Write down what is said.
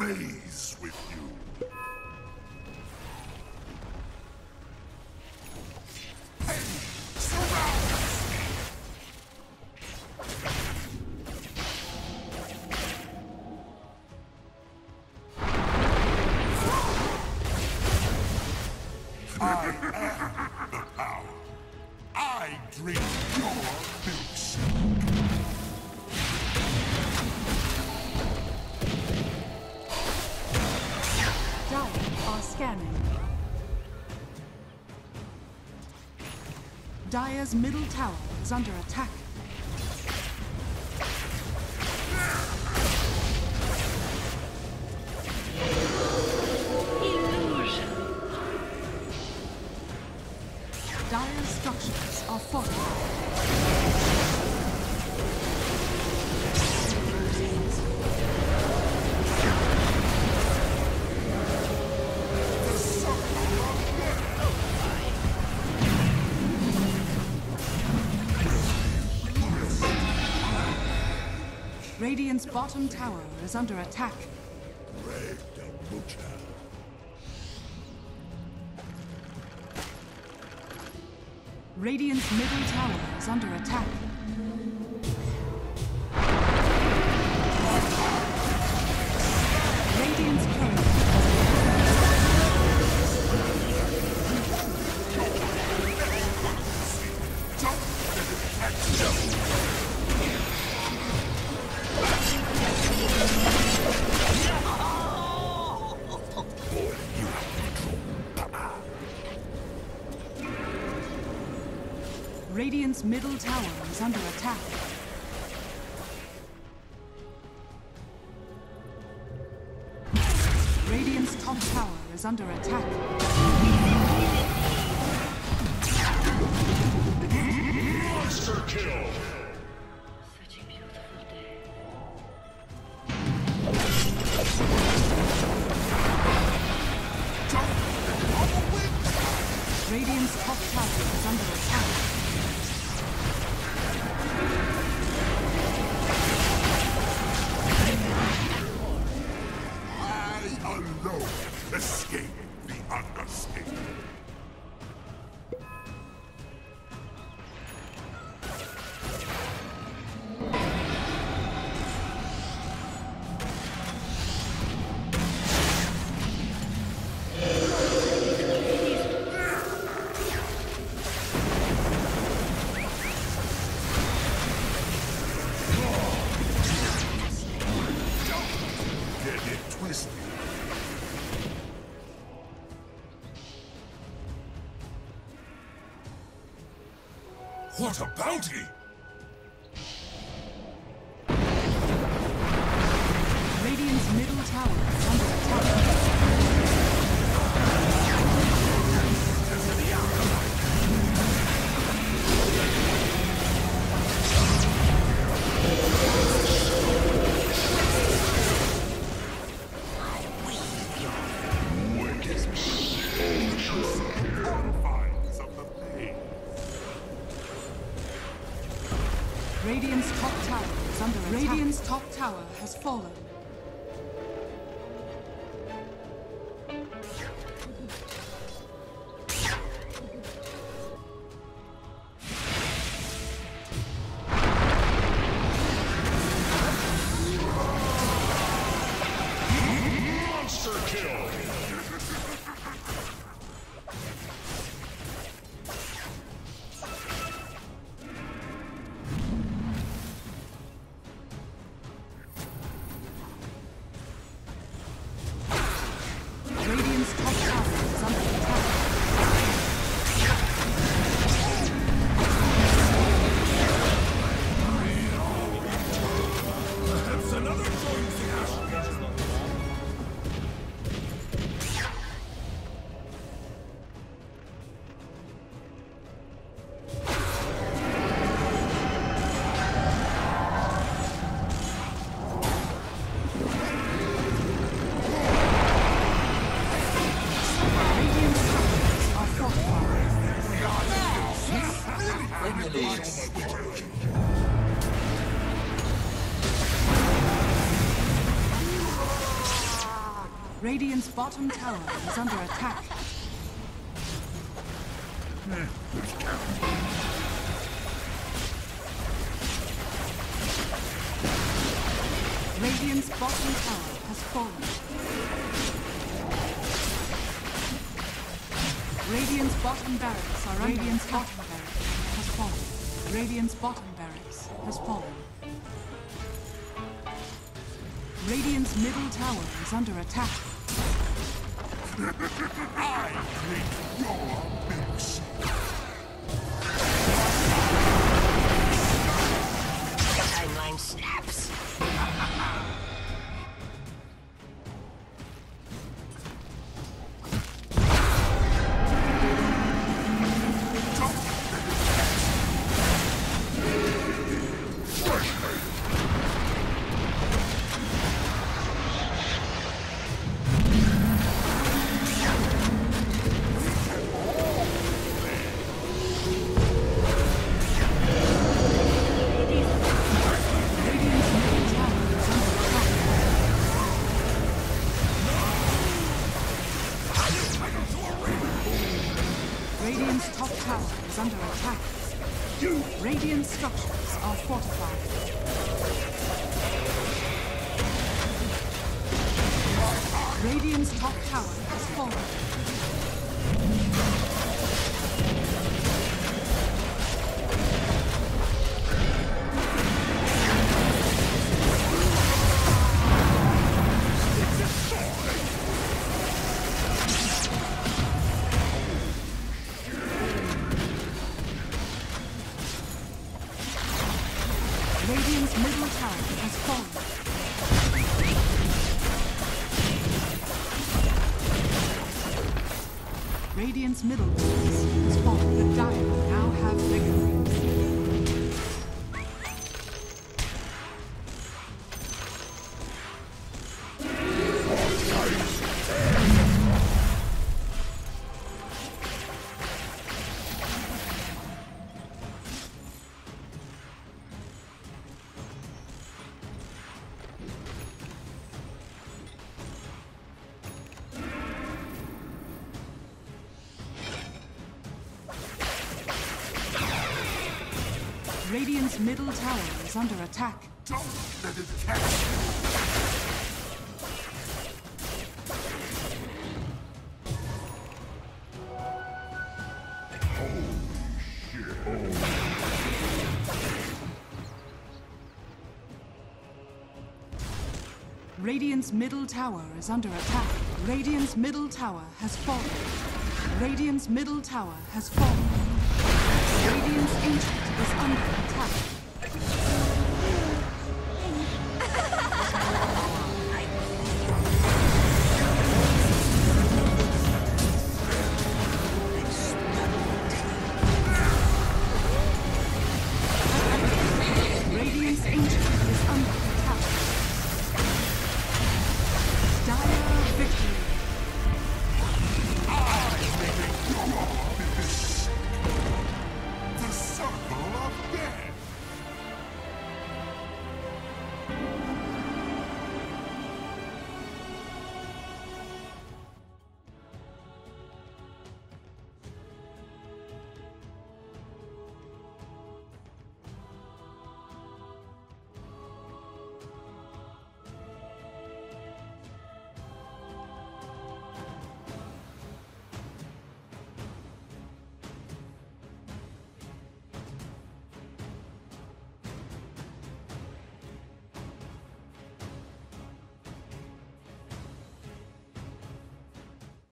plays with you. Hey, surround us! I am the power. I drink your milkshake. Dire are scanning. Dire's middle tower is under attack. Dire's structures are fortified. Radiant's bottom tower is under attack. Radiant's middle tower is under attack. Radiant's courier. Radiant's middle tower is under attack. Radiant's top tower is under attack. Monster kill! Such a beautiful day. Radiant's top tower is under attack. Alone, escape the unescapable. Don't get it twisted. What a bounty! Radiant's middle tower is under attack. Confines of the pain. Radiant's top tower is under attack. Radiant's top tower has fallen. Monster kill! Radiant's top tower is under attack. Perhaps another joins the Ashes. Radiant's towers are fortified. Radiant's bottom tower is under attack. Radiant's bottom tower has fallen. Radiant's bottom barracks are under Radiant's bottom barracks has fallen. Radiant's bottom barracks has fallen. Radiant's middle tower is under attack. I drink your mix. Timeline snaps. Radiant's top tower is under attack. Radiant structures are fortified. Radiant's top tower has fallen. Radiant's middle tower has fallen. Radiant's middle base has fallen. The Dire now have Mega Rings. Radiant's middle tower is under attack. Don't let it catch you. Radiant's middle tower is under attack. Radiant's middle tower has fallen. Radiant's middle tower has fallen. Radiant's ancient is under attack.